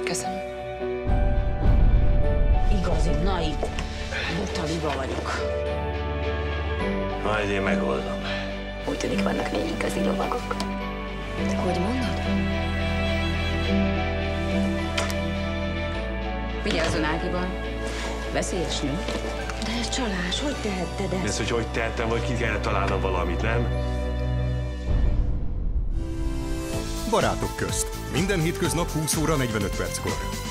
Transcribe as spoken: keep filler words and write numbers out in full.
Köszönöm. Igazi, naiv, buta liba vagyok. Majd én megoldom. Úgy tűnik, vannak még igazi lovagok. Hogy mondod? Vigyázzon Ágiban. Veszélyes nő. De ez csalás, hogy tehetted ezt? Ez, hogy hogy tehettem, vagy ki kellett találnom valamit, nem? Barátok közt. Minden hétköznap húsz óra negyvenöt perckor.